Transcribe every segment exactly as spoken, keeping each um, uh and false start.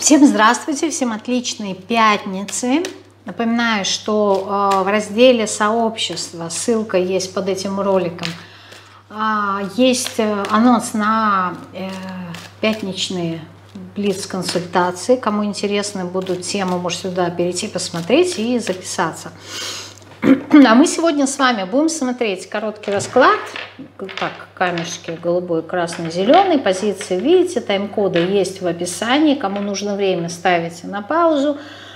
Всем здравствуйте, всем отличной пятницы. Напоминаю, что э, в разделе сообщества, ссылка есть под этим роликом, э, есть анонс на э, пятничные блиц-консультации. Кому интересны будут темы, может сюда перейти, посмотреть и записаться. А мы сегодня с вами будем смотреть короткий расклад. Так, камешки голубой, красный, зеленый. Позиции видите, тайм-коды есть в описании. Кому нужно время, ставите на паузу.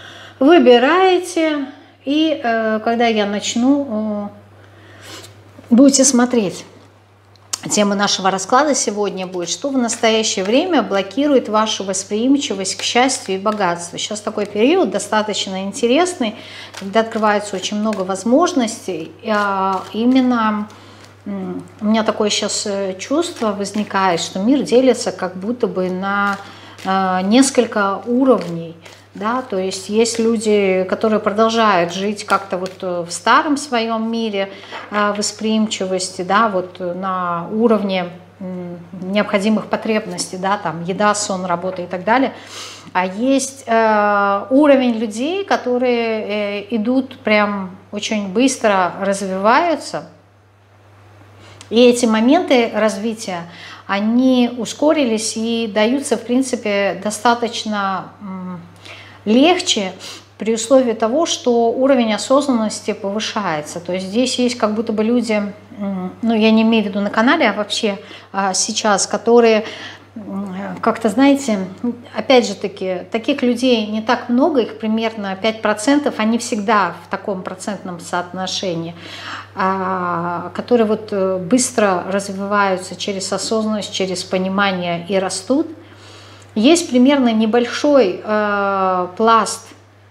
Выбираете. И э, когда я начну, э, будете смотреть. Тема нашего расклада сегодня будет, что в настоящее время блокирует вашу восприимчивость к счастью и богатству. Сейчас такой период достаточно интересный, когда открывается очень много возможностей. Именно у меня такое сейчас чувство возникает, что мир делится как будто бы на несколько уровней. Да, то есть есть люди, которые продолжают жить как-то вот в старом своем мире восприимчивости, да, вот на уровне необходимых потребностей, да, там еда, сон, работа и так далее. А есть э, уровень людей, которые э, идут прям очень быстро, развиваются. И эти моменты развития, они ускорились и даются, в принципе, достаточно легче при условии того, что уровень осознанности повышается. То есть здесь есть как будто бы люди, ну я не имею в виду на канале, а вообще а сейчас, которые как-то, знаете, опять же таки, таких людей не так много, их примерно пять процентов, они всегда в таком процентном соотношении, которые вот быстро развиваются через осознанность, через понимание и растут. Есть примерно небольшой э, пласт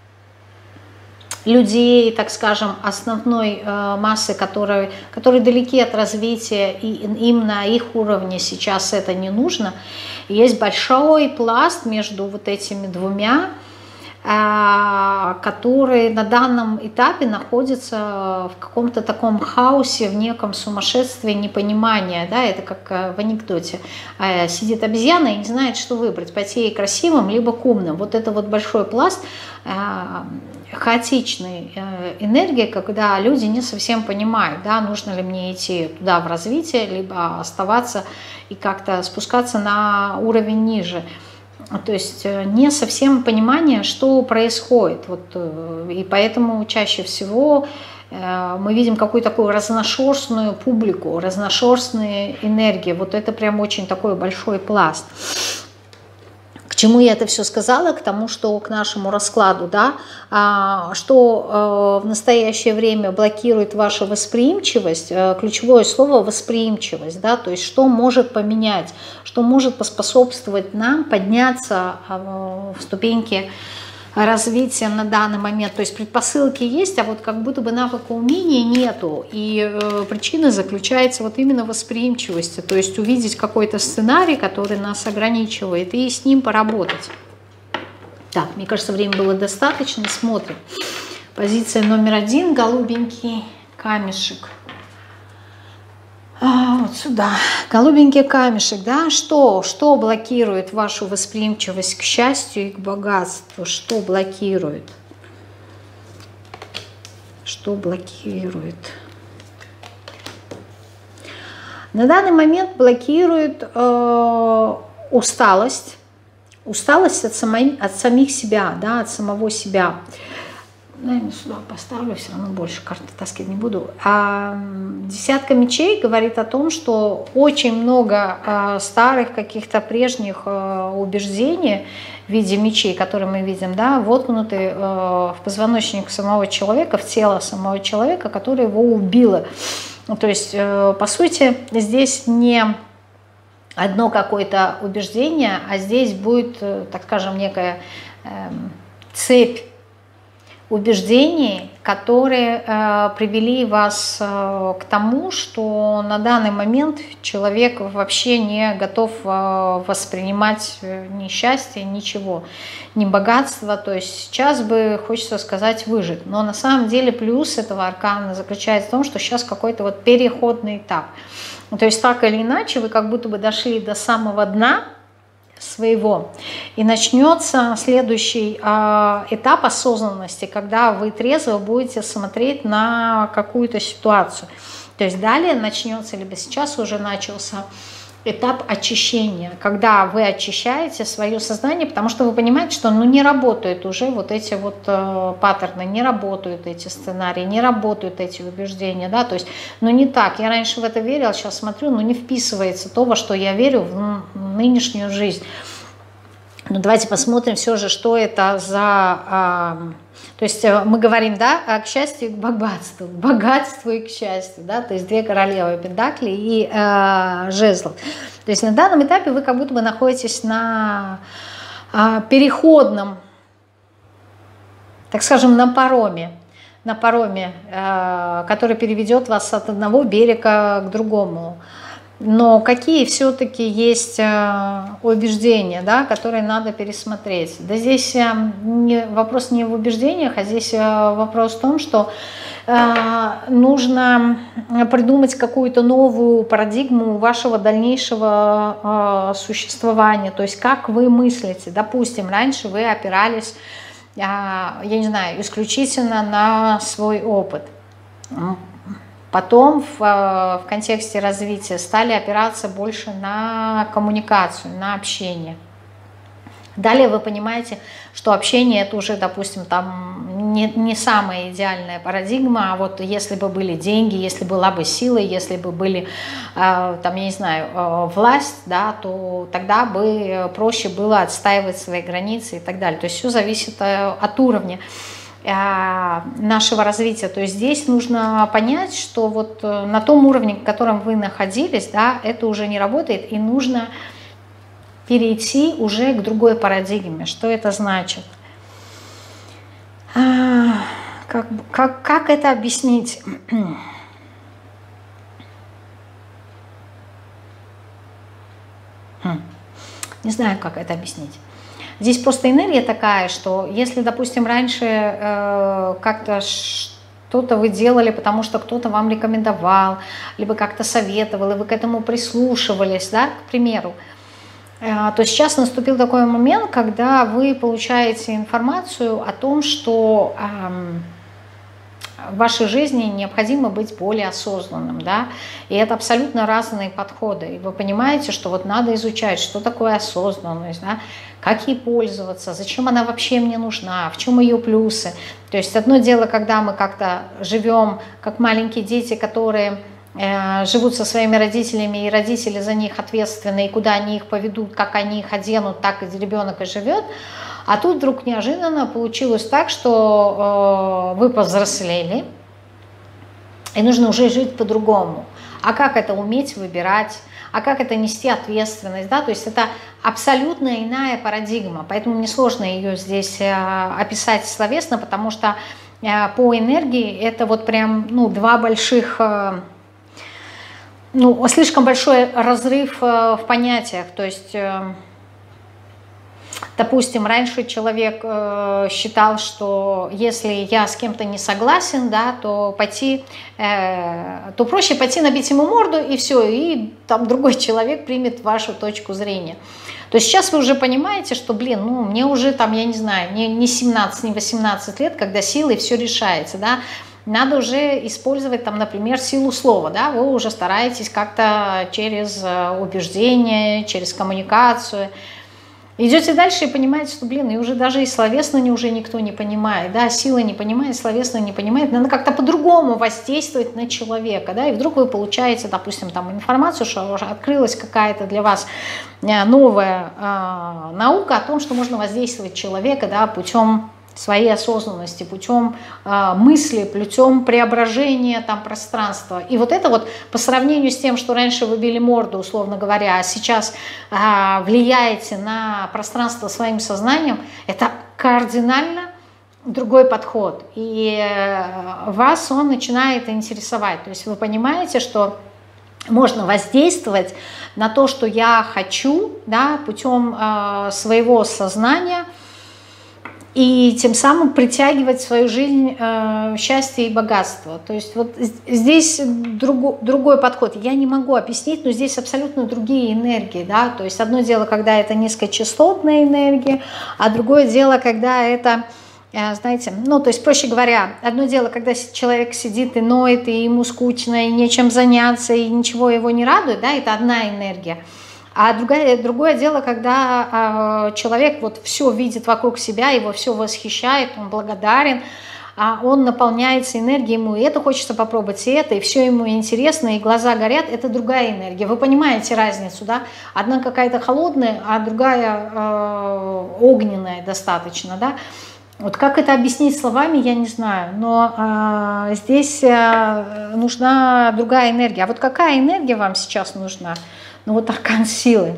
людей, так скажем, основной э, массы, которые, которые далеки от развития, и им на их уровне сейчас это не нужно. Есть большой пласт между вот этими двумя, э, которые на данном этапе находятся в каком-то таком хаосе, в неком сумасшествии, непонимания. Да? Это как в анекдоте. Э, сидит обезьяна и не знает, что выбрать, пойти ей красивым, либо к умным. Вот это вот большой пласт э, хаотичной э, энергии, когда люди не совсем понимают, да, нужно ли мне идти туда в развитие, либо оставаться и как-то спускаться на уровень ниже. То есть не совсем понимание, что происходит. Вот, и поэтому чаще всего мы видим какую-то такую разношерстную публику, разношерстные энергии. Вот это прям очень такой большой пласт. К чему я это все сказала? К тому, что к нашему раскладу, да, что в настоящее время блокирует вашу восприимчивость, ключевое слово восприимчивость, да, то есть что может поменять, что может поспособствовать нам подняться в ступеньки развития на данный момент. То есть предпосылки есть, а вот как будто бы навыка умения нету. И э, причина заключается вот именно в восприимчивости. То есть увидеть какой-то сценарий, который нас ограничивает, и с ним поработать. Так, мне кажется, времени было достаточно. Смотрим. Позиция номер один. Голубенький камешек. А, вот сюда. Голубенький камешек, да, что, что блокирует вашу восприимчивость к счастью и к богатству? Что блокирует? Что блокирует? На данный момент блокирует э, усталость. Усталость от, самой, от самих себя, да, от самого себя. Наверное, сюда поставлю, все равно больше карты таскать не буду. А десятка мечей говорит о том, что очень много а, старых каких-то прежних а, убеждений в виде мечей, которые мы видим, да, воткнуты а, в позвоночник самого человека, в тело самого человека, которое его убило. Ну, то есть, а, по сути, здесь не одно какое-то убеждение, а здесь будет, так скажем, некая э, цепь убеждений, которые э, привели вас э, к тому, что на данный момент человек вообще не готов э, воспринимать ни счастье, ничего, ни богатство. То есть сейчас бы, хочется сказать, выжить. Но на самом деле плюс этого аркана заключается в том, что сейчас какой-то вот переходный этап. То есть так или иначе вы как будто бы дошли до самого дна своего. И начнется следующий э, этап осознанности, когда вы трезво будете смотреть на какую-то ситуацию. То есть далее начнется, либо сейчас уже начался этап очищения, когда вы очищаете свое сознание, потому что вы понимаете, что ну, не работают уже вот эти вот э, паттерны, не работают эти сценарии, не работают эти убеждения, да, то есть, ну не так, я раньше в это верила, сейчас смотрю, ну не вписывается то, во что я верю в, в нынешнюю жизнь. Но давайте посмотрим все же, что это за... Э, то есть мы говорим, да, к счастью и к богатству, к богатству и к счастью, да, то есть две королевы пентаклей и э, жезлов. То есть на данном этапе вы как будто бы находитесь на э, переходном, так скажем, на пароме, на пароме, э, который переведет вас от одного берега к другому. Но какие все-таки есть убеждения, да, которые надо пересмотреть? Да здесь не, вопрос не в убеждениях, а здесь вопрос в том, что э, нужно придумать какую-то новую парадигму вашего дальнейшего э, существования. То есть как вы мыслите. Допустим, раньше вы опирались, э, я не знаю, исключительно на свой опыт. Потом в, в контексте развития стали опираться больше на коммуникацию, на общение. Далее вы понимаете, что общение это уже, допустим, там не, не самая идеальная парадигма, а вот если бы были деньги, если была бы сила, если бы были, э, там, я не знаю, э, власть, да, то тогда бы проще было отстаивать свои границы и так далее. То есть все зависит от уровня нашего развития. То есть здесь нужно понять, что вот на том уровне, в котором вы находились, да, это уже не работает, и нужно перейти уже к другой парадигме. Что это значит? Как, как, как это объяснить? Не знаю, как это объяснить. Здесь просто энергия такая, что если, допустим, раньше э, как-то что-то вы делали, потому что кто-то вам рекомендовал, либо как-то советовал, и вы к этому прислушивались, да, к примеру, э, то сейчас наступил такой момент, когда вы получаете информацию о том, что э, в вашей жизни необходимо быть более осознанным, да, и это абсолютно разные подходы, и вы понимаете, что вот надо изучать, что такое осознанность, да, как ей пользоваться, зачем она вообще мне нужна, в чем ее плюсы. То есть одно дело, когда мы как-то живем, как маленькие дети, которые э, живут со своими родителями, и родители за них ответственны, и куда они их поведут, как они их оденут, так и ребенок и живет. А тут вдруг неожиданно получилось так, что э, вы повзрослели, и нужно уже жить по-другому. А как это уметь выбирать? А как это нести ответственность, да, то есть это абсолютно иная парадигма, поэтому мне сложно ее здесь описать словесно, потому что по энергии это вот прям, ну, два больших, ну, слишком большой разрыв в понятиях, то есть... Допустим, раньше человек э, считал, что если я с кем-то не согласен, да, то пойти, э, то проще пойти набить ему морду и все, и там другой человек примет вашу точку зрения. То есть сейчас вы уже понимаете, что, блин, ну мне уже там, я не знаю, не, не семнадцать, не восемнадцать лет, когда силой все решается, да. Надо уже использовать, там, например, силу слова, да, вы уже стараетесь как-то через убеждение, через коммуникацию. Идете дальше и понимаете, что, блин, и уже даже и словесно не, уже никто не понимает, да, сила не понимает, словесно не понимает, надо как-то по-другому воздействовать на человека, да, и вдруг вы получаете, допустим, там информацию, что уже открылась какая-то для вас новая э, наука о том, что можно воздействовать человека, да, путем своей осознанности, путем э, мысли, путем преображения там пространства. И вот это вот по сравнению с тем, что раньше вы били морду, условно говоря, а сейчас э, влияете на пространство своим сознанием, это кардинально другой подход. И э, вас он начинает интересовать. То есть вы понимаете, что можно воздействовать на то, что я хочу, да, путем э, своего сознания, и тем самым притягивать в свою жизнь э, счастье и богатство. То есть вот здесь друго, другой подход. Я не могу объяснить, но здесь абсолютно другие энергии. Да? То есть одно дело, когда это низкочастотная энергия, а другое дело, когда это, э, знаете, ну то есть проще говоря, одно дело, когда человек сидит и ноет, и ему скучно, и нечем заняться, и ничего его не радует, да, это одна энергия. А другое, другое дело, когда э, человек вот все видит вокруг себя, его все восхищает, он благодарен, а он наполняется энергией, ему и это хочется попробовать, и это, и все ему интересно, и глаза горят, это другая энергия. Вы понимаете разницу, да? Одна какая-то холодная, а другая э, огненная достаточно, да? Вот как это объяснить словами, я не знаю, но э, здесь э, нужна другая энергия. А вот какая энергия вам сейчас нужна? Ну вот аркан силы,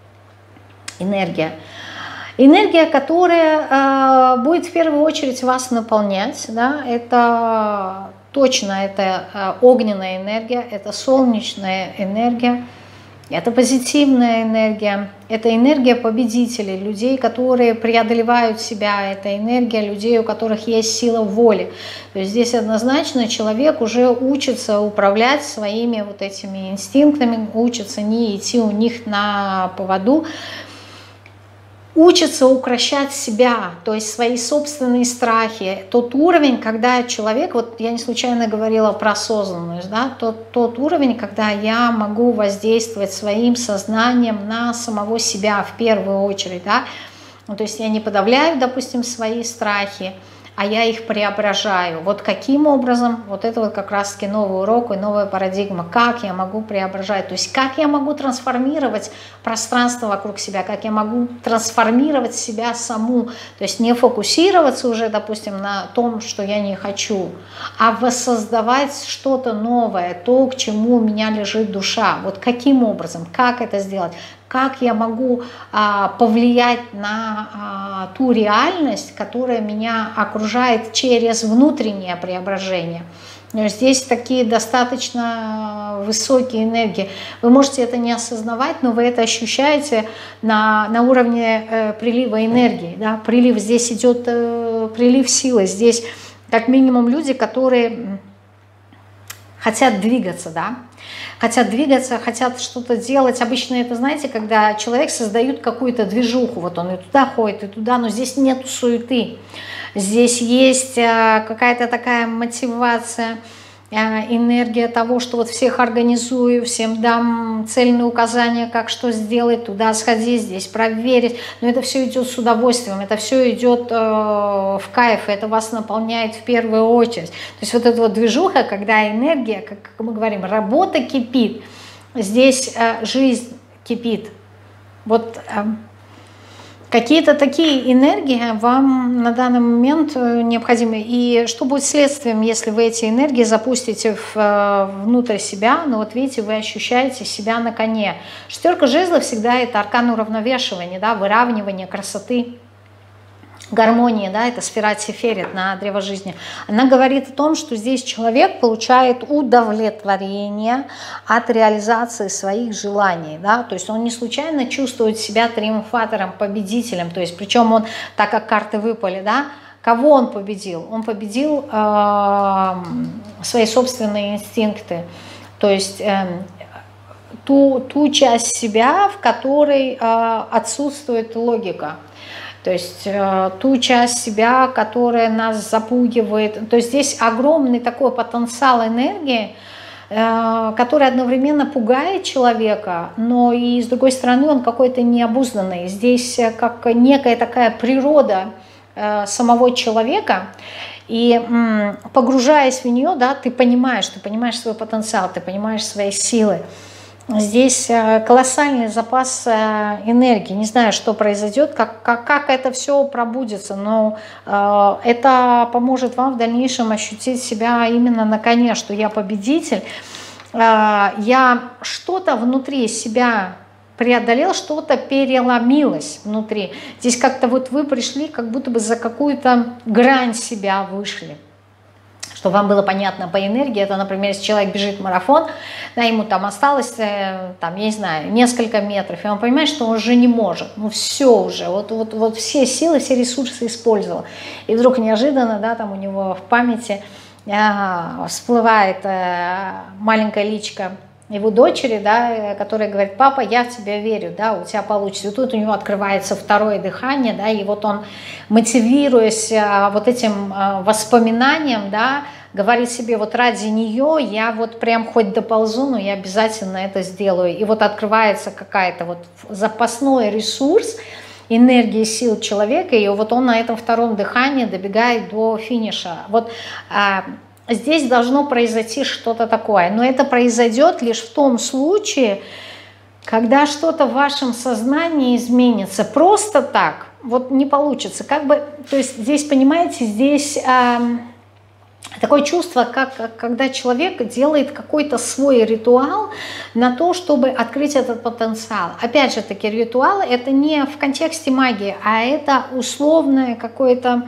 энергия. Энергия, которая э, будет в первую очередь вас наполнять, да, это точно, это э, огненная энергия, это солнечная энергия, это позитивная энергия, это энергия победителей, людей, которые преодолевают себя, это энергия людей, у которых есть сила воли. То есть здесь однозначно человек уже учится управлять своими вот этими инстинктами, учится не идти у них на поводу, учится укрощать себя, то есть свои собственные страхи. Тот уровень, когда человек, вот я не случайно говорила про осознанность, да, тот, тот уровень, когда я могу воздействовать своим сознанием на самого себя в первую очередь, да, ну, то есть я не подавляю, допустим, свои страхи, а я их преображаю. Вот каким образом? Вот это вот как раз-таки новый урок и новая парадигма. Как я могу преображать? То есть как я могу трансформировать пространство вокруг себя? Как я могу трансформировать себя саму? То есть не фокусироваться уже, допустим, на том, что я не хочу, а воссоздавать что-то новое, то, к чему у меня лежит душа. Вот каким образом? Как это сделать? Как я могу а, повлиять на а, ту реальность, которая меня окружает через внутреннее преображение. Но здесь такие достаточно высокие энергии. Вы можете это не осознавать, но вы это ощущаете на, на уровне э, прилива энергии. Да? Прилив, здесь идет э, прилив силы. Здесь как минимум люди, которые хотят двигаться, да? Хотят двигаться, хотят что-то делать. Обычно это, знаете, когда человек создает какую-то движуху, вот он и туда ходит, и туда, но здесь нет суеты. Здесь есть какая-то такая мотивация, энергия того, что вот всех организую, всем дам цельные указания, как что сделать, туда сходить, здесь проверить. Но это все идет с удовольствием, это все идет э, в кайф, это вас наполняет в первую очередь. То есть вот эта вот движуха, когда энергия, как мы говорим, работа кипит, здесь э, жизнь кипит. Вот э, какие-то такие энергии вам на данный момент необходимы. И что будет следствием, если вы эти энергии запустите в, внутрь себя? Ну вот видите, вы ощущаете себя на коне. Шестерка жезлов всегда это аркан уравновешивания, да, выравнивания, красоты, гармонии, да, это сфера Теферет на древо жизни. Она говорит о том, что здесь человек получает удовлетворение от реализации своих желаний, да, то есть он не случайно чувствует себя триумфатором, победителем, то есть причем он, так как карты выпали, да, кого он победил? Он победил э, свои собственные инстинкты, то есть э, ту, ту часть себя, в которой э, отсутствует логика. То есть э, ту часть себя, которая нас запугивает. То есть здесь огромный такой потенциал энергии, э, который одновременно пугает человека, но и с другой стороны он какой-то необузданный. Здесь как некая такая природа э, самого человека. И м, погружаясь в нее, да, ты понимаешь, ты понимаешь свой потенциал, ты понимаешь свои силы. Здесь колоссальный запас энергии. Не знаю, что произойдет, как, как, как это все пробудется, но э, это поможет вам в дальнейшем ощутить себя именно на коне, что я победитель. Э, я что-то внутри себя преодолел, что-то переломилось внутри. Здесь как-то вот вы пришли, как будто бы за какую-то грань себя вышли. Чтобы вам было понятно по энергии, это, например, если человек бежит марафон, да, ему там осталось, там, я не знаю, несколько метров, и он понимает, что он уже не может, ну все уже, вот, вот, вот все силы, все ресурсы использовал. И вдруг неожиданно, да, там у него в памяти а, всплывает а, маленькая личка его дочери, да, которая говорит: папа, я в тебя верю, да, у тебя получится. И тут у него открывается второе дыхание, да, и вот он, мотивируясь а, вот этим а, воспоминанием, да, говорит себе: вот ради нее я вот прям хоть доползу, но я обязательно это сделаю. И вот открывается какая-то вот запасной ресурс энергии, сил человека, и вот он на этом втором дыхании добегает до финиша. Вот а, здесь должно произойти что-то такое, но это произойдет лишь в том случае, когда что-то в вашем сознании изменится. Просто так вот не получится. Как бы, то есть здесь, понимаете, здесь э, такое чувство, как, как когда человек делает какой-то свой ритуал на то, чтобы открыть этот потенциал. Опять же таки, ритуал — это не в контексте магии, а это условное какое-то,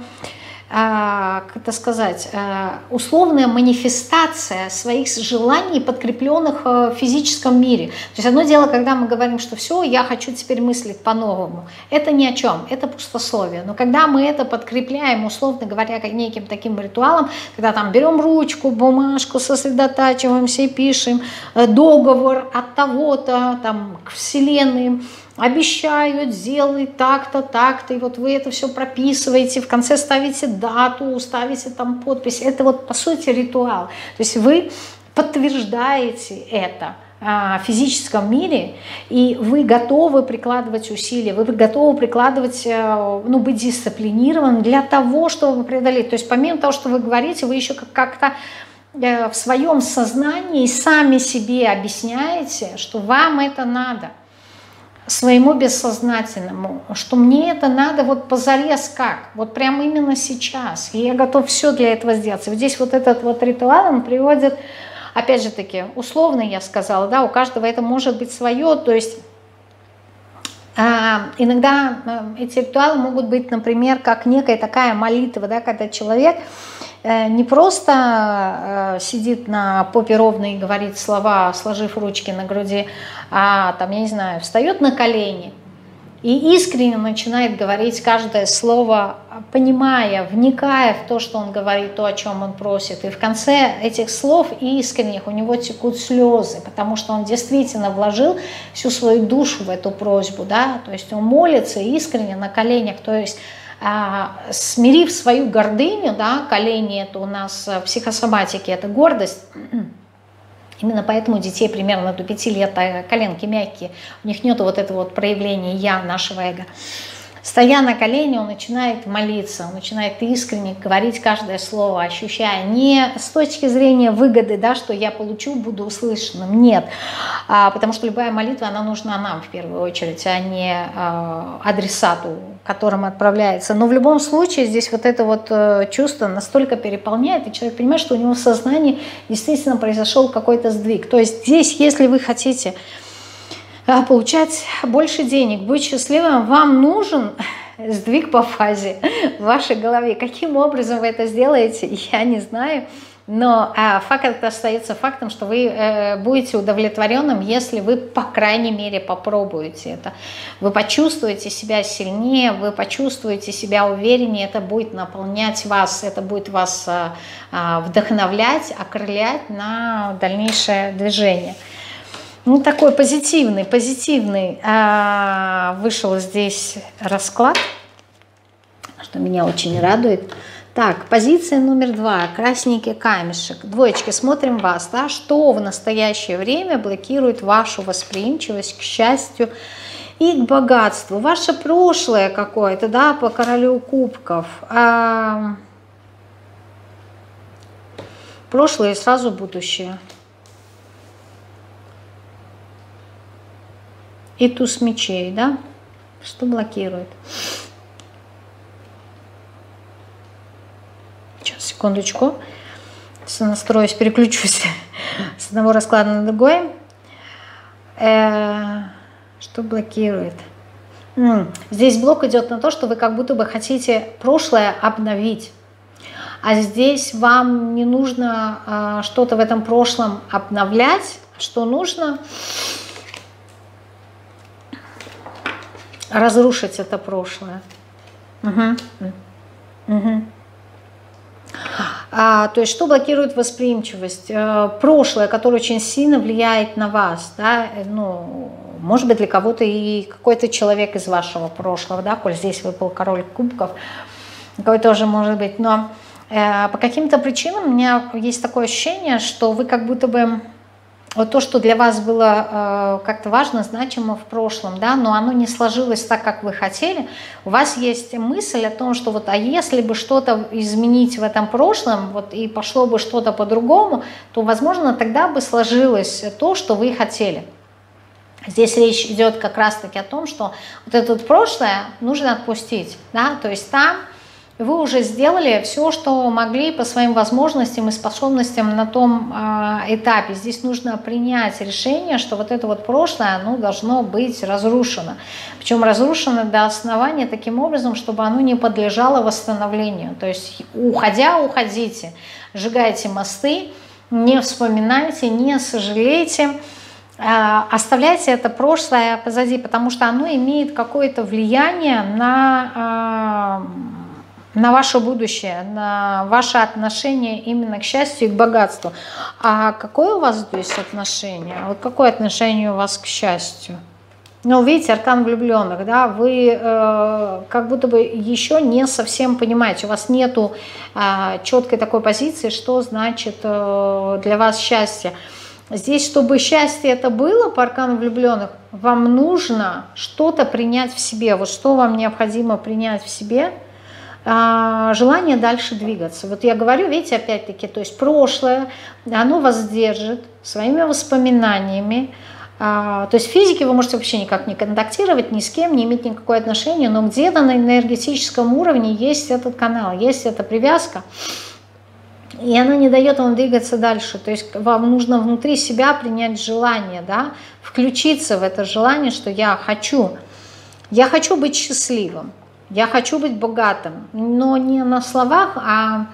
как это сказать, условная манифестация своих желаний, подкрепленных в физическом мире. То есть одно дело, когда мы говорим, что все, я хочу теперь мыслить по-новому. Это ни о чем, это пустословие. Но когда мы это подкрепляем, условно говоря, неким таким ритуалом, когда там берем ручку, бумажку, сосредотачиваемся и пишем договор от того-то там к Вселенной, обещают сделать так-то, так-то, и вот вы это все прописываете, в конце ставите дату, ставите там подпись. Это вот по сути ритуал. То есть вы подтверждаете это в физическом мире, и вы готовы прикладывать усилия, вы готовы прикладывать, ну, быть дисциплинированным для того, чтобы преодолеть. То есть помимо того, что вы говорите, вы еще как-то в своем сознании сами себе объясняете, что вам это надо, своему бессознательному, что мне это надо вот позарез как, вот прямо именно сейчас, и я готов все для этого сделать. И вот здесь вот этот вот ритуал, он приводит, опять же таки, условно я сказала, да, у каждого это может быть свое, то есть а, иногда эти ритуалы могут быть, например, как некая такая молитва, да, когда человек не просто сидит на попе ровно и говорит слова, сложив ручки на груди, а там, я не знаю, встает на колени и искренне начинает говорить каждое слово, понимая, вникая в то, что он говорит, то, о чем он просит. И в конце этих слов искренних у него текут слезы, потому что он действительно вложил всю свою душу в эту просьбу, да, то есть он молится искренне на коленях, то есть смирив свою гордыню, да, колени — это у нас в психосоматике, это гордость. Именно поэтому у детей примерно до пяти лет коленки мягкие, у них нет вот этого вот проявления «я», нашего эго. Стоя на колени, он начинает молиться, он начинает искренне говорить каждое слово, ощущая не с точки зрения выгоды, да, что я получу, буду услышанным, нет, а, потому что любая молитва, она нужна нам в первую очередь, а не а, адресату, которым отправляется. Но в любом случае здесь вот это вот чувство настолько переполняет, и человек понимает, что у него в сознании действительно произошел какой-то сдвиг. То есть здесь, если вы хотите получать больше денег, быть счастливым, вам нужен сдвиг по фазе в вашей голове. Каким образом вы это сделаете, я не знаю. Но а, факт это остается фактом, что вы э, будете удовлетворенным, если вы, по крайней мере, попробуете это. Вы почувствуете себя сильнее, вы почувствуете себя увереннее, это будет наполнять вас, это будет вас э, э, вдохновлять, окрылять на дальнейшее движение. Ну, такой позитивный, позитивный э, вышел здесь расклад, что меня очень радует. Так, позиция номер два. Красненький камешек. Двоечки, смотрим вас, да, что в настоящее время блокирует вашу восприимчивость к счастью и к богатству. Ваше прошлое какое-то, да, по королю кубков. А, прошлое и сразу будущее. И туз мечей, да? Что блокирует? Сейчас, секундочку. Настроюсь, переключусь с одного расклада на другой. Э-э- что блокирует? М-м. Здесь блок идет на то, что вы как будто бы хотите прошлое обновить. А здесь вам не нужно а, что-то в этом прошлом обновлять, что нужно разрушить это прошлое. Угу. Угу. А, то есть что блокирует восприимчивость? А, прошлое, которое очень сильно влияет на вас, да, ну, может быть, для кого-то и какой-то человек из вашего прошлого, да, коль здесь выпал король кубков, какой тоже может быть, но э, по каким-то причинам у меня есть такое ощущение, что вы как будто бы вот то, что для вас было э, как-то важно, значимо в прошлом, да, но оно не сложилось так, как вы хотели, у вас есть мысль о том, что вот, а если бы что-то изменить в этом прошлом, вот, и пошло бы что-то по-другому, то, возможно, тогда бы сложилось то, что вы хотели. Здесь речь идет как раз-таки о том, что вот это вот прошлое нужно отпустить, да, то есть там вы уже сделали все, что могли по своим возможностям и способностям на том э, этапе. Здесь нужно принять решение, что вот это вот прошлое, оно должно быть разрушено. Причем разрушено до основания таким образом, чтобы оно не подлежало восстановлению. То есть уходя, уходите, сжигайте мосты, не вспоминайте, не сожалейте. Оставляйте это прошлое позади, потому что оно имеет какое-то влияние на, на ваше будущее, на ваше отношение именно к счастью и к богатству. А какое у вас здесь отношение? Вот какое отношение у вас к счастью? Ну, видите, аркан влюбленных, да, вы э, как будто бы еще не совсем понимаете, у вас нету э, четкой такой позиции, что значит э, для вас счастье. Здесь, чтобы счастье это было по аркану влюбленных, вам нужно что-то принять в себе. Вот что вам необходимо принять в себе? А, желание дальше двигаться. Вот я говорю, видите, опять-таки, то есть прошлое, оно вас держит своими воспоминаниями. А, то есть в физике вы можете вообще никак не контактировать, ни с кем, не иметь никакое отношение, но где-то на энергетическом уровне есть этот канал, есть эта привязка. И она не дает вам двигаться дальше. То есть вам нужно внутри себя принять желание, да, включиться в это желание, что я хочу. Я хочу быть счастливым, я хочу быть богатым, но не на словах, а,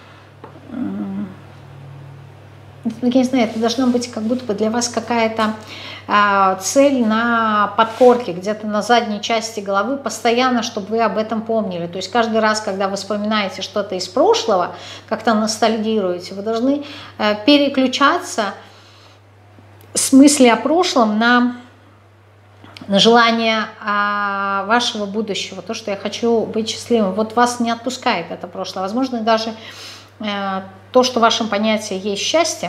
я не знаю, это должна быть как будто бы для вас какая-то а, цель на подкорке, где-то на задней части головы, постоянно, чтобы вы об этом помнили. То есть каждый раз, когда вы вспоминаете что-то из прошлого, как-то ностальгируете, вы должны а, переключаться с мысли о прошлом на, на желание а, вашего будущего, то, что я хочу быть счастливым. Вот вас не отпускает это прошлое. Возможно, даже а, то, что в вашем понятии есть счастье,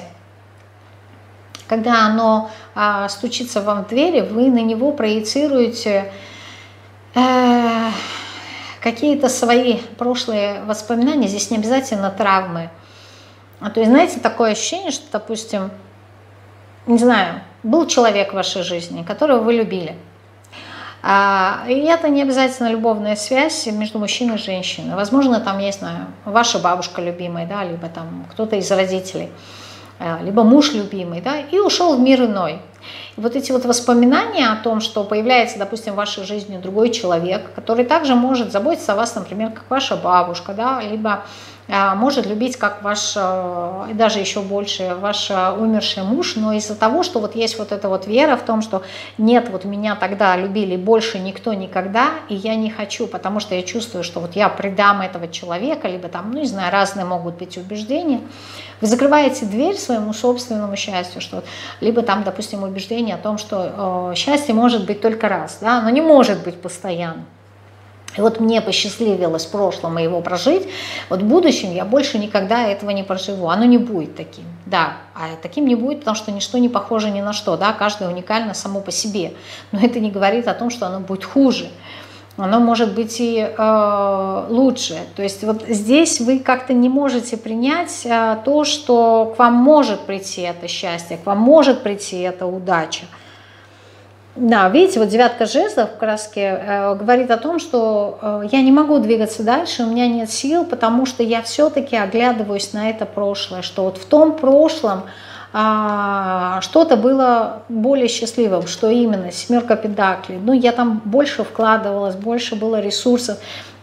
когда оно а, стучится вам в двери, вы на него проецируете э, какие-то свои прошлые воспоминания, здесь не обязательно травмы. А то есть, знаете, такое ощущение, что, допустим, не знаю, был человек в вашей жизни, которого вы любили. А, и это не обязательно любовная связь между мужчиной и женщиной. Возможно, там, я не знаю, ваша бабушка любимая, да, либо там кто-то из родителей, либо муж любимый, да, и ушел в мир иной. И вот эти вот воспоминания о том, что появляется, допустим, в вашей жизни другой человек, который также может заботиться о вас, например, как ваша бабушка, да, либо а, может любить, как ваш, а, даже еще больше, ваш а, умерший муж, но из-за того, что вот есть вот эта вот вера в том, что нет, вот меня тогда любили больше никто никогда, и я не хочу, потому что я чувствую, что вот я предам этого человека, либо там, ну не знаю, разные могут быть убеждения, вы закрываете дверь своему собственному счастью, что либо там, допустим, убеждение о том, что э, счастье может быть только раз, да, но не может быть постоянно. И вот мне посчастливилось в прошлом его прожить, вот в будущем я больше никогда этого не проживу, оно не будет таким, да, а таким не будет, потому что ничто не похоже ни на что, да, каждое уникально само по себе, но это не говорит о том, что оно будет хуже. Оно может быть и э, лучше. То есть вот здесь вы как-то не можете принять э, то, что к вам может прийти это счастье, к вам может прийти эта удача. Да, видите, вот девятка жезлов в краске э, говорит о том, что э, я не могу двигаться дальше, у меня нет сил, потому что я все-таки оглядываюсь на это прошлое, что вот в том прошлом а, что-то было более счастливым, что именно семерка педаклей. Ну, я там больше вкладывалась, больше было ресурсов.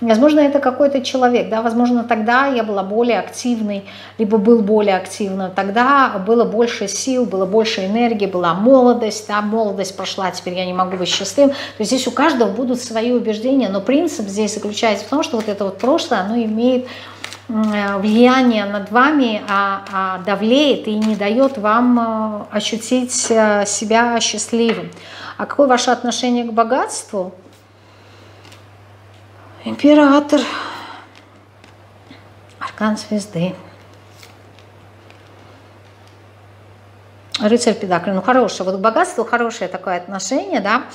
Возможно, это какой-то человек, да, возможно, тогда я была более активной, либо был более активным, тогда было больше сил, было больше энергии, была молодость, да, молодость прошла, теперь я не могу быть счастливым. То есть здесь у каждого будут свои убеждения, но принцип здесь заключается в том, что вот это вот прошлое, оно имеет влияние над вами, а, а давлеет и не дает вам ощутить себя счастливым. А какое ваше отношение к богатству? Император, аркан звезды, рыцарь педакли. Ну, хорошее, вот к богатству хорошее такое отношение, да.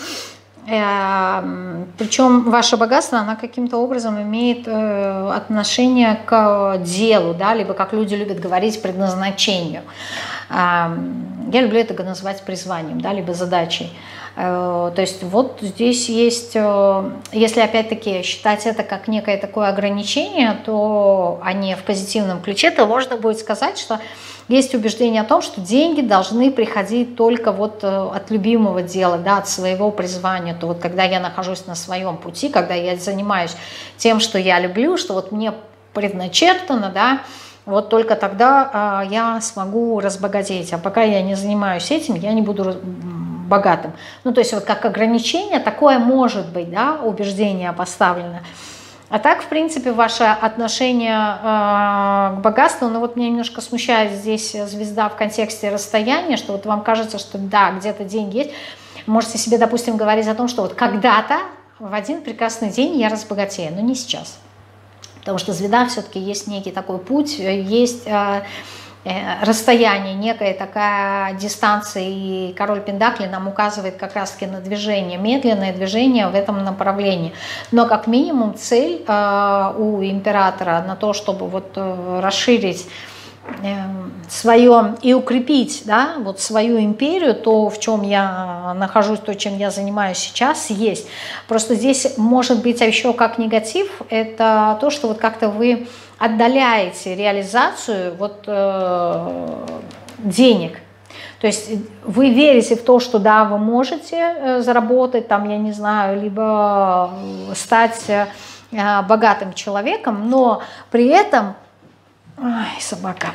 Причем ваше богатство, оно каким-то образом имеет отношение к делу, да, либо, как люди любят говорить, предназначению. Я люблю это называть призванием, да, либо задачей. То есть вот здесь есть, если опять-таки считать это как некое такое ограничение, то, а не в позитивном ключе, то можно будет сказать, что есть убеждение о том, что деньги должны приходить только вот от любимого дела, да, от своего призвания. То вот когда я нахожусь на своем пути, когда я занимаюсь тем, что я люблю, что вот мне предначертано, да, вот только тогда э, я смогу разбогатеть. А пока я не занимаюсь этим, я не буду богатым. Ну, то есть вот как ограничение такое может быть, да, убеждение поставлено. А так, в принципе, ваше отношение э, к богатству, ну вот меня немножко смущает здесь звезда в контексте расстояния, что вот вам кажется, что да, где-то деньги есть. Можете себе, допустим, говорить о том, что вот когда-то в один прекрасный день я разбогатею, но не сейчас. Потому что звезда все-таки есть некий такой путь, есть э, э, расстояние, некая такая дистанция, и король Пентаклей нам указывает как раз-таки на движение, медленное движение в этом направлении. Но как минимум цель э, у императора на то, чтобы вот э, расширить свое и укрепить, да, вот свою империю, то, в чем я нахожусь, то, чем я занимаюсь сейчас, есть. Просто здесь может быть, а еще как негатив, это то, что вот как-то вы отдаляете реализацию вот, э, денег. То есть вы верите в то, что да, вы можете заработать, там, я не знаю, либо стать э, богатым человеком, но при этом ай, собака.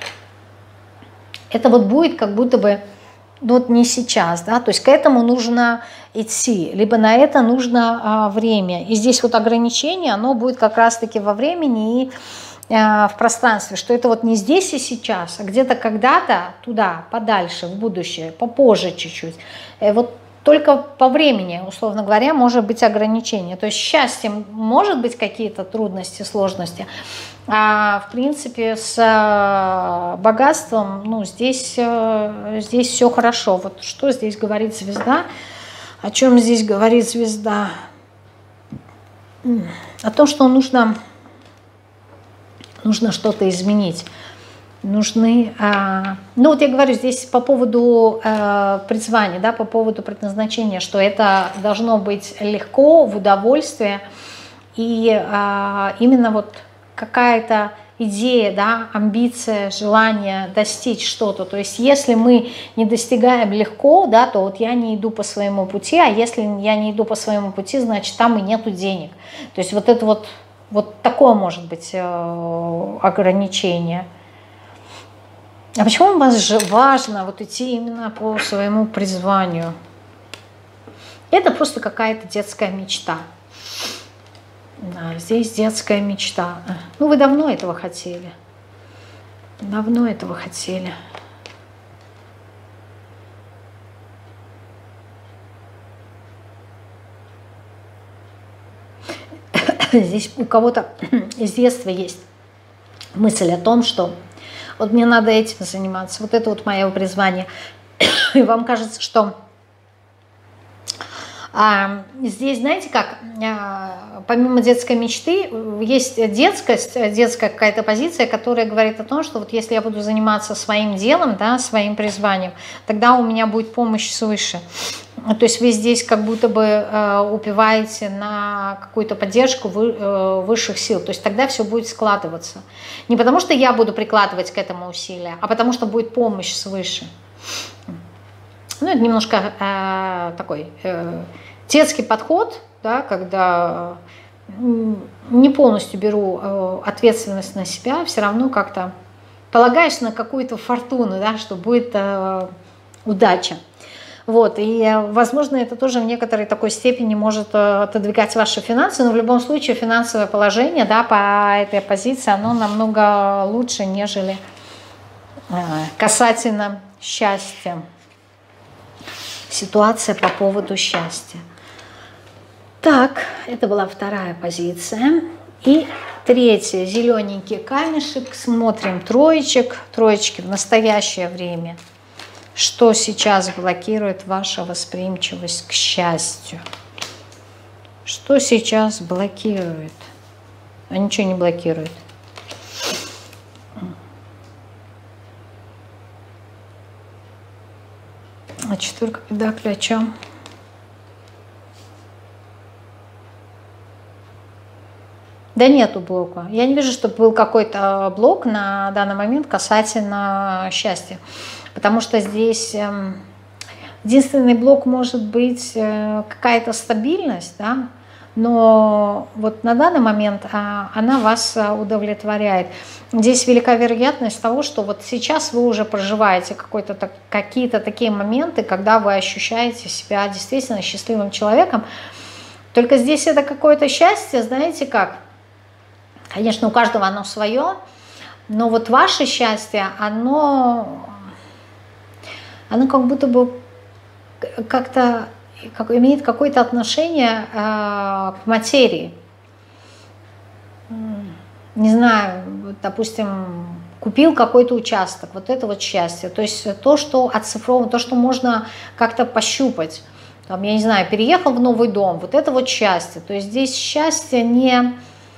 Это вот будет как будто бы, ну вот не сейчас, да, то есть к этому нужно идти, либо на это нужно а, время. И здесь вот ограничение, оно будет как раз-таки во времени и а, в пространстве, что это вот не здесь и сейчас, а где-то когда-то туда, подальше, в будущее, попозже чуть-чуть. И вот только по времени, условно говоря, может быть ограничение. То есть счастьем может быть какие-то трудности, сложности, а в принципе с богатством, ну, здесь, здесь все хорошо. Вот что здесь говорит звезда? О чем здесь говорит звезда? О том, что нужно, нужно что-то изменить. Нужны, а, ну вот я говорю здесь по поводу а, призвания, да, по поводу предназначения, что это должно быть легко, в удовольствие, и а, именно вот какая-то идея, да, амбиция, желание достичь что-то. То есть если мы не достигаем легко, да, то вот я не иду по своему пути, а если я не иду по своему пути, значит там и нету денег. То есть вот это вот, вот такое может быть э, ограничение. А почему у вас же важно вот идти именно по своему призванию? Это просто какая-то детская мечта. Да, здесь детская мечта. Ну, вы давно этого хотели. Давно этого хотели. Здесь у кого-то с детства есть мысль о том, что вот мне надо этим заниматься, вот это вот мое призвание. И вам кажется, что а, здесь, знаете как, а, помимо детской мечты, есть детскость, детская какая-то позиция, которая говорит о том, что вот если я буду заниматься своим делом, да, своим призванием, тогда у меня будет помощь свыше. То есть вы здесь как будто бы э, упиваете на какую-то поддержку вы, э, высших сил. То есть тогда все будет складываться. Не потому что я буду прикладывать к этому усилия, а потому что будет помощь свыше. Ну, это немножко э, такой э, детский подход, да, когда не полностью беру э, ответственность на себя, все равно как-то полагаешь на какую-то фортуну, да, что будет э, удача. Вот, и, возможно, это тоже в некоторой такой степени может э, отодвигать ваши финансы, но в любом случае финансовое положение, да, по этой позиции, оно намного лучше, нежели э, касательно счастья. Ситуация по поводу счастья. Так, это была вторая позиция. И третья, зелененький камешек. Смотрим троечек. Троечки в настоящее время. Что сейчас блокирует ваша восприимчивость к счастью? Что сейчас блокирует? А ничего не блокирует. А четверка пентаклей о чем? Да нету блока. Я не вижу, чтобы был какой-то блок на данный момент касательно счастья. Потому что здесь э, единственный блок может быть э, какая-то стабильность, да? Но вот на данный момент э, она вас удовлетворяет. Здесь велика вероятность того, что вот сейчас вы уже проживаете какой-то, какие-то такие моменты, когда вы ощущаете себя действительно счастливым человеком. Только здесь это какое-то счастье, знаете как? Конечно, у каждого оно свое, но вот ваше счастье, оно, оно как будто бы как-то как, имеет какое-то отношение э, к материи. Не знаю, вот, допустим, купил какой-то участок, вот это вот счастье. То есть то, что оцифровано, то, что можно как-то пощупать. Там, я не знаю, переехал в новый дом, вот это вот счастье. То есть здесь счастье не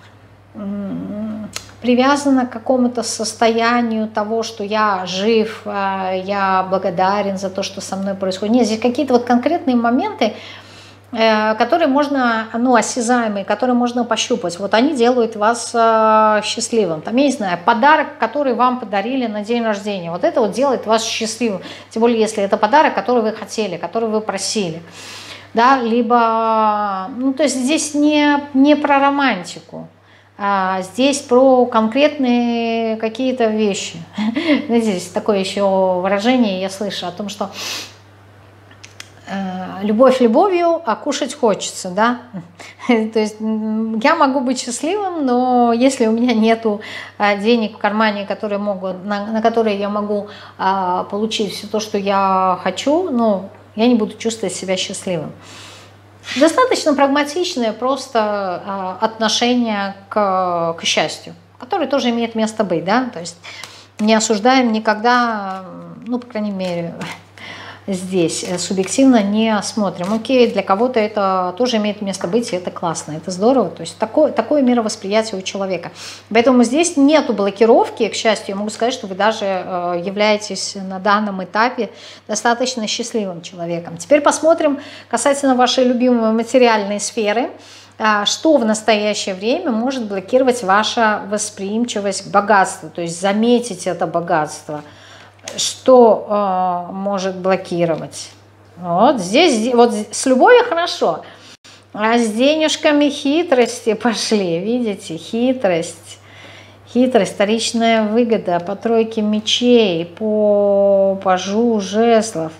привязано к какому-то состоянию того, что я жив, я благодарен за то, что со мной происходит. Нет, здесь какие-то вот конкретные моменты, которые можно, ну, осязаемые, которые можно пощупать. Вот они делают вас счастливым. Там, я не знаю, подарок, который вам подарили на день рождения, вот это вот делает вас счастливым. Тем более, если это подарок, который вы хотели, который вы просили. Да, либо, ну, то есть здесь не, не про романтику. А здесь про конкретные какие-то вещи. Знаете, здесь такое еще выражение я слышу о том, что э, любовь любовью, а кушать хочется, да. То есть я могу быть счастливым, но если у меня нету денег в кармане, которые могут, на, на которые я могу э, получить все то, что я хочу, ну, я не буду чувствовать себя счастливым. Достаточно прагматичное просто э, отношение к, к счастью, которое тоже имеет место быть, да, то есть не осуждаем никогда, ну, по крайней мере, здесь субъективно не смотрим. Окей, для кого-то это тоже имеет место быть, и это классно, это здорово, то есть такое, такое мировосприятие у человека. Поэтому здесь нету блокировки, к счастью, я могу сказать, что вы даже э, являетесь на данном этапе достаточно счастливым человеком. Теперь посмотрим касательно вашей любимой материальной сферы, э, что в настоящее время может блокировать ваша восприимчивость к богатству, то есть заметить это богатство. Что э, может блокировать? Вот здесь, вот с любовью хорошо, а с денежками хитрости пошли, видите, хитрость, хитрость, вторичная выгода по тройке мечей, по пажу жезлов.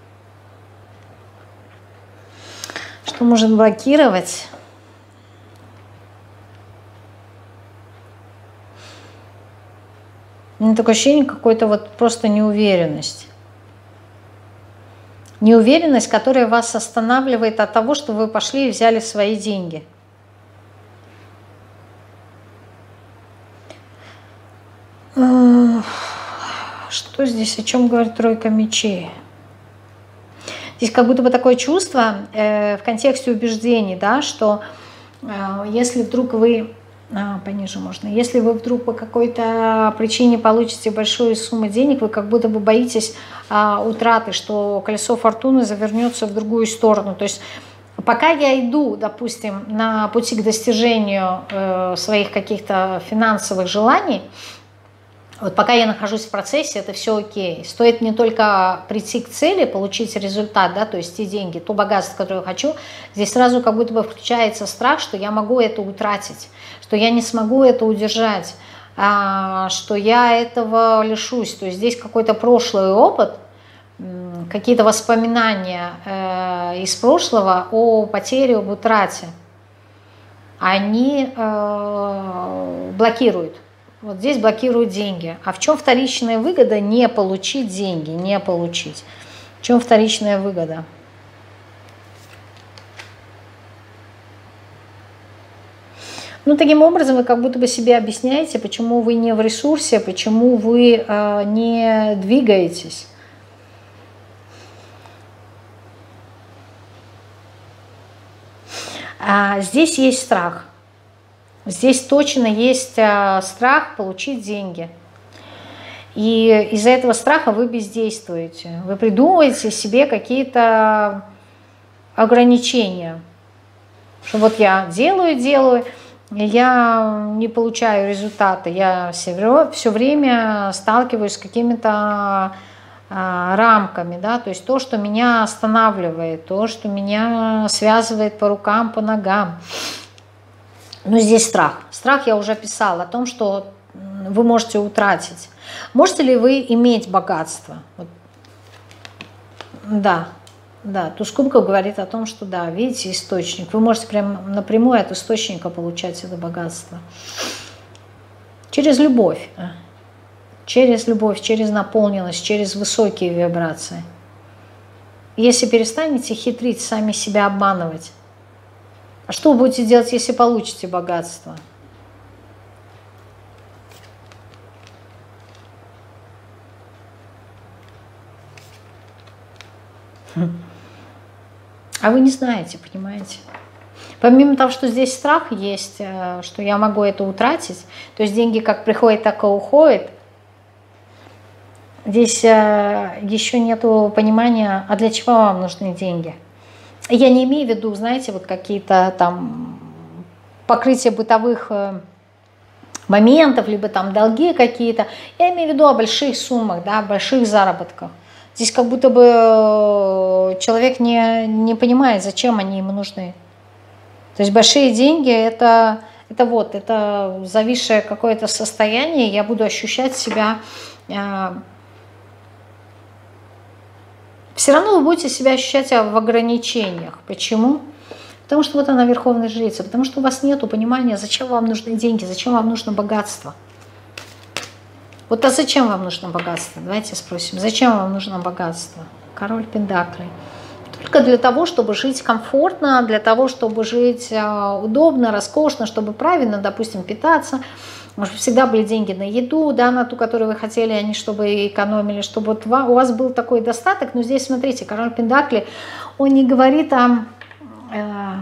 Что может блокировать? У меня такое ощущение какой-то вот просто неуверенность. Неуверенность, которая вас останавливает от того, что вы пошли и взяли свои деньги. Что здесь, о чем говорит тройка мечей? Здесь как будто бы такое чувство э, в контексте убеждений, да, что э, если вдруг вы... А, пониже можно. Если вы вдруг по какой-то причине получите большую сумму денег, вы как будто бы боитесь а, утраты, что колесо фортуны завернется в другую сторону. То есть пока я иду, допустим, на пути к достижению э, своих каких-то финансовых желаний, Вот пока я нахожусь в процессе, это все окей. Стоит мне только прийти к цели, получить результат, да, то есть те деньги, то богатство, которое я хочу, здесь сразу как будто бы включается страх, что я могу это утратить, что я не смогу это удержать, что я этого лишусь. То есть здесь какой-то прошлый опыт, какие-то воспоминания из прошлого о потере, об утрате, они блокируют. Вот здесь блокируют деньги. А в чем вторичная выгода? Не получить деньги, не получить. В чем вторичная выгода? Ну, таким образом, вы как будто бы себе объясняете, почему вы не в ресурсе, почему вы э, не двигаетесь. А здесь есть страх. Здесь точно есть э, страх получить деньги. И из-за этого страха вы бездействуете. Вы придумываете себе какие-то ограничения. Что вот я делаю, делаю, я не получаю результата. Я все, все время сталкиваюсь с какими-то э, рамками. Да? То есть то, что меня останавливает, то, что меня связывает по рукам, по ногам. Но здесь страх. Страх я уже писала о том, что вы можете утратить. Можете ли вы иметь богатство? Вот. Да, да. Туз кубков говорит о том, что да, видите, источник. Вы можете прямо напрямую от источника получать это богатство. Через любовь. Через любовь, через наполненность, через высокие вибрации. Если перестанете хитрить, сами себя обманывать, а что вы будете делать, если получите богатство? А вы не знаете, понимаете? Помимо того, что здесь страх есть, что я могу это утратить, то есть деньги как приходят, так и уходят, здесь еще нету понимания, а для чего вам нужны деньги? Я не имею в виду, знаете, вот какие-то там покрытия бытовых моментов, либо там долги какие-то. Я имею в виду о больших суммах, да, о больших заработках. Здесь как будто бы человек не, не понимает, зачем они ему нужны. То есть большие деньги это, это вот, это зависшее какое-то состояние, я буду ощущать себя... Все равно вы будете себя ощущать в ограничениях. Почему? Потому что вот она верховная жрица. Потому что у вас нет понимания, зачем вам нужны деньги, зачем вам нужно богатство. Вот а зачем вам нужно богатство? Давайте спросим, зачем вам нужно богатство? Король Пентаклей. Только для того, чтобы жить комфортно, для того, чтобы жить удобно, роскошно, чтобы правильно, допустим, питаться. Может, всегда были деньги на еду, да, на ту, которую вы хотели, а не чтобы экономили, чтобы вот у вас был такой достаток. Но здесь, смотрите, король Пентаклей, он не говорит о... Э,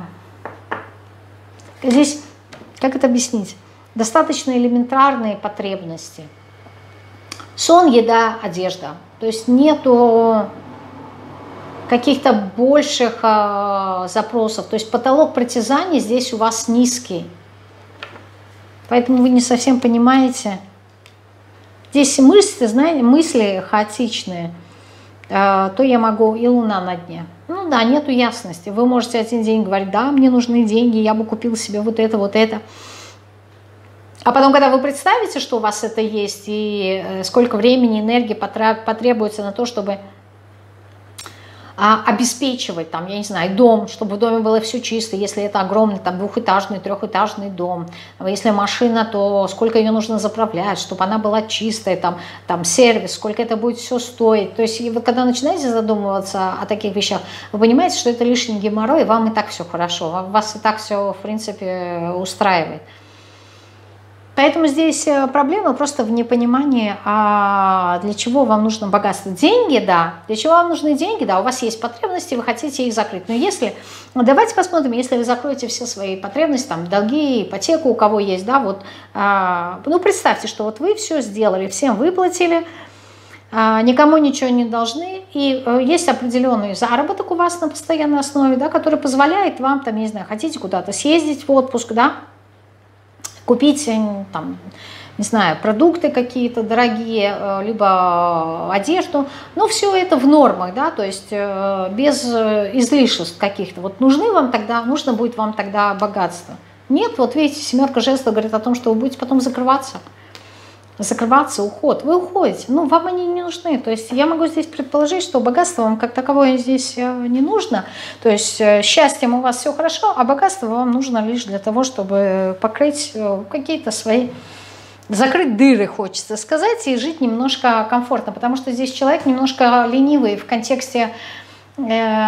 здесь, как это объяснить? Достаточно элементарные потребности. Сон, еда, одежда. То есть нету каких-то больших э, запросов. То есть потолок притязаний здесь у вас низкий. Поэтому вы не совсем понимаете. Здесь мысли, знаете, мысли хаотичные. То я могу и луна на дне. Ну да, нету ясности. Вы можете один день говорить, да, мне нужны деньги, я бы купил себе вот это, вот это. А потом, когда вы представите, что у вас это есть, и сколько времени, энергии потребуется на то, чтобы обеспечивать, там, я не знаю, дом, чтобы в доме было все чисто, если это огромный, там, двухэтажный, трехэтажный дом, если машина, то сколько ее нужно заправлять, чтобы она была чистая, там, там, сервис, сколько это будет все стоить. То есть, вы когда начинаете задумываться о таких вещах, вы понимаете, что это лишний геморрой, и вам и так все хорошо, вас и так все, в принципе, устраивает. Поэтому здесь проблема просто в непонимании, а для чего вам нужно богатство. Деньги, да, для чего вам нужны деньги, да, у вас есть потребности, вы хотите их закрыть. Но если, давайте посмотрим, если вы закроете все свои потребности, там, долги, ипотеку, у кого есть, да, вот, а, ну, представьте, что вот вы все сделали, всем выплатили, а, никому ничего не должны, и а, есть определенный заработок у вас на постоянной основе, да, который позволяет вам, там, не знаю, хотите куда-то съездить в отпуск, да, купить, там, не знаю, продукты какие-то дорогие, либо одежду, но все это в нормах, да, то есть без излишеств каких-то. Вот нужны вам тогда, нужно будет вам тогда богатство. Нет, вот видите, семерка жезлов говорит о том, что вы будете потом закрываться. Закрываться, уход. Вы уходите, ну, вам они не нужны. То есть я могу здесь предположить, что богатство вам как таковое здесь не нужно. То есть счастьем у вас все хорошо, а богатство вам нужно лишь для того, чтобы покрыть какие-то свои, закрыть дыры, хочется сказать, и жить немножко комфортно. Потому что здесь человек немножко ленивый в контексте э,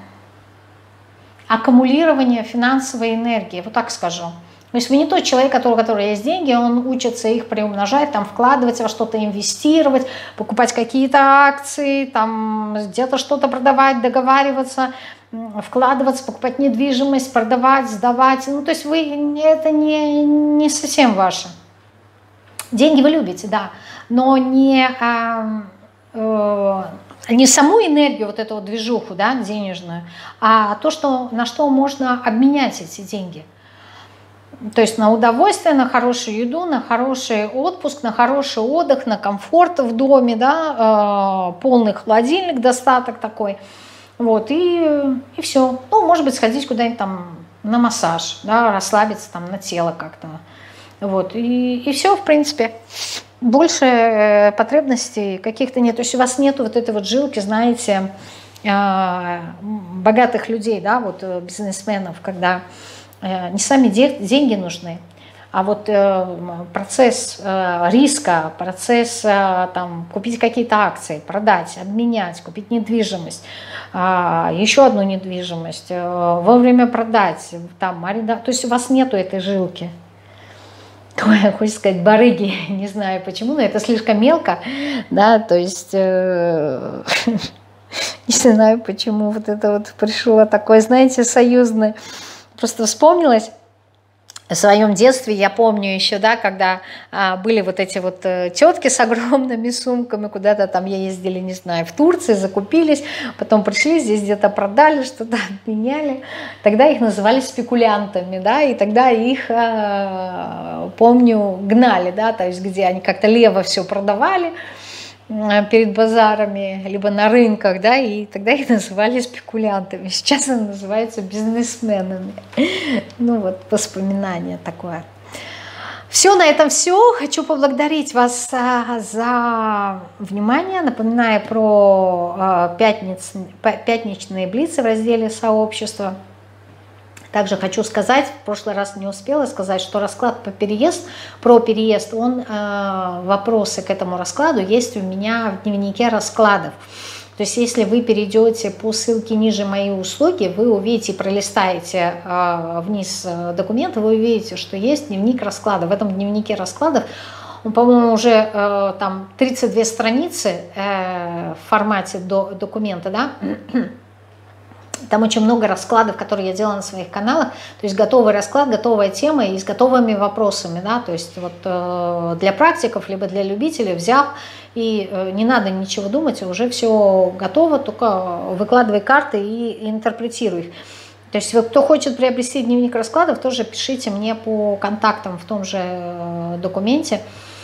аккумулирования финансовой энергии, вот так скажу. То есть вы не тот человек, у которого есть деньги, он учится их приумножать, там, вкладывать во что-то, инвестировать, покупать какие-то акции, там, где-то что-то продавать, договариваться, вкладываться, покупать недвижимость, продавать, сдавать. Ну, то есть вы, это не, не совсем ваше. Деньги вы любите, да, но не, э, э, не саму энергию, вот эту вот движуху, да, денежную, а то, что, на что можно обменять эти деньги. То есть на удовольствие, на хорошую еду, на хороший отпуск, на хороший отдых, на комфорт в доме, да, э, полный холодильник, достаток такой. Вот, и, и все. Ну, может быть, сходить куда-нибудь там на массаж, да, расслабиться там на тело как-то. Вот, и, и все, в принципе. Больше потребностей каких-то нет. То есть у вас нет вот этой вот жилки, знаете, э, богатых людей, да, вот бизнесменов, когда не сами деньги нужны, а вот процесс риска, процесс там, купить какие-то акции, продать, обменять, купить недвижимость, еще одну недвижимость, вовремя продать, там, аренда... то есть у вас нету этой жилки. Ой, хочется сказать барыги, не знаю почему, но это слишком мелко, да, то есть э, не знаю почему вот это вот пришло такое, знаете, союзное. Просто вспомнилось в своем детстве, я помню еще, да, когда а, были вот эти вот э, тетки с огромными сумками, куда-то там ездили, не знаю, в Турции, закупились, потом пришли, здесь где-то продали, что-то обменяли. Тогда их называли спекулянтами, да, и тогда их, э, помню, гнали, да, то есть где они как-то лево все продавали перед базарами, либо на рынках, да, и тогда их называли спекулянтами. Сейчас они называются бизнесменами. Ну вот, воспоминание такое. Все, на этом все. Хочу поблагодарить вас за внимание. Напоминаю про пятниц, пятничные блицы в разделе «Сообщество». Также хочу сказать, в прошлый раз не успела сказать, что расклад по переезд, про переезд, он, э, вопросы к этому раскладу есть у меня в дневнике раскладов. То есть если вы перейдете по ссылке ниже «Мои услуги», вы увидите, пролистаете э, вниз документ, вы увидите, что есть дневник раскладов. В этом дневнике раскладов, он, по-моему, уже э, там тридцать две страницы э, в формате до, документа, да. Там очень много раскладов, которые я делала на своих каналах. То есть готовый расклад, готовая тема и с готовыми вопросами. Да? То есть вот э, для практиков, либо для любителей взял, и э, не надо ничего думать, уже все готово, только выкладывай карты и интерпретируй их. То есть вот, кто хочет приобрести дневник раскладов, тоже пишите мне по контактам в том же э, документе.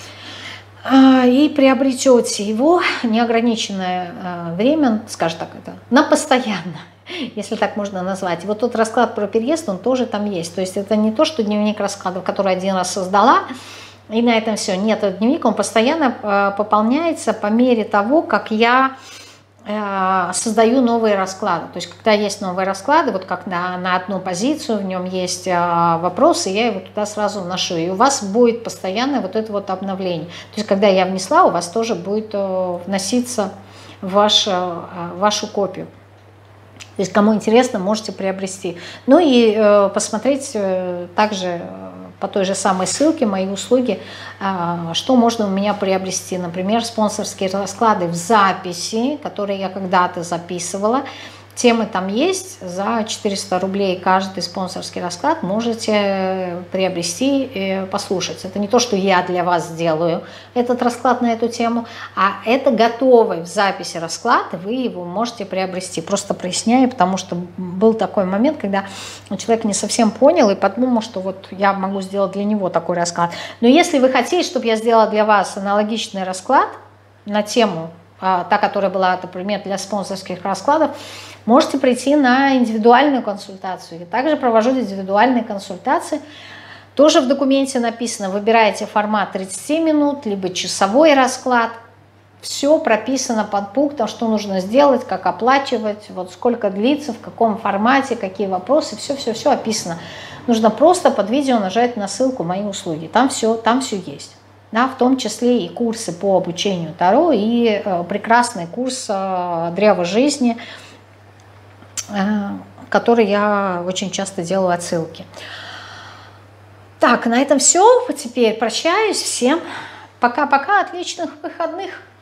И приобретете его неограниченное время, скажем так, это на постоянно, если так можно назвать. И вот тот расклад про переезд, он тоже там есть. То есть это не то, что дневник раскладов, который один раз создала, и на этом все. Нет, этот дневник, он постоянно пополняется по мере того, как я создаю новые расклады. То есть когда есть новые расклады, вот как на, на одну позицию, в нем есть вопросы, я его туда сразу вношу. И у вас будет постоянное вот это вот обновление. То есть когда я внесла, у вас тоже будет вноситься в ваш, вашу копию. То есть кому интересно, можете приобрести. Ну и э, посмотреть э, также по той же самой ссылке «Мои услуги», э, что можно у меня приобрести. Например, спонсорские расклады в записи, которые я когда-то записывала. Темы там есть, за четыреста рублей каждый спонсорский расклад можете приобрести и послушать. Это не то, что я для вас сделаю этот расклад на эту тему, а это готовый в записи расклад, и вы его можете приобрести. Просто проясняю, потому что был такой момент, когда человек не совсем понял и подумал, что вот я могу сделать для него такой расклад. Но если вы хотите, чтобы я сделала для вас аналогичный расклад на тему, та, которая была, например, для спонсорских раскладов, можете прийти на индивидуальную консультацию. Я также провожу индивидуальные консультации. Тоже в документе написано, выбираете формат тридцать минут, либо часовой расклад. Все прописано под пунктом, что нужно сделать, как оплачивать, вот сколько длится, в каком формате, какие вопросы. Все-все-все описано. Нужно просто под видео нажать на ссылку «Мои услуги». Там все, там все есть. Да, в том числе и курсы по обучению Таро, и э, прекрасный курс э, «Древо жизни», который я очень часто делаю отсылки. Так, на этом все. Теперь прощаюсь. Всем пока-пока, отличных выходных.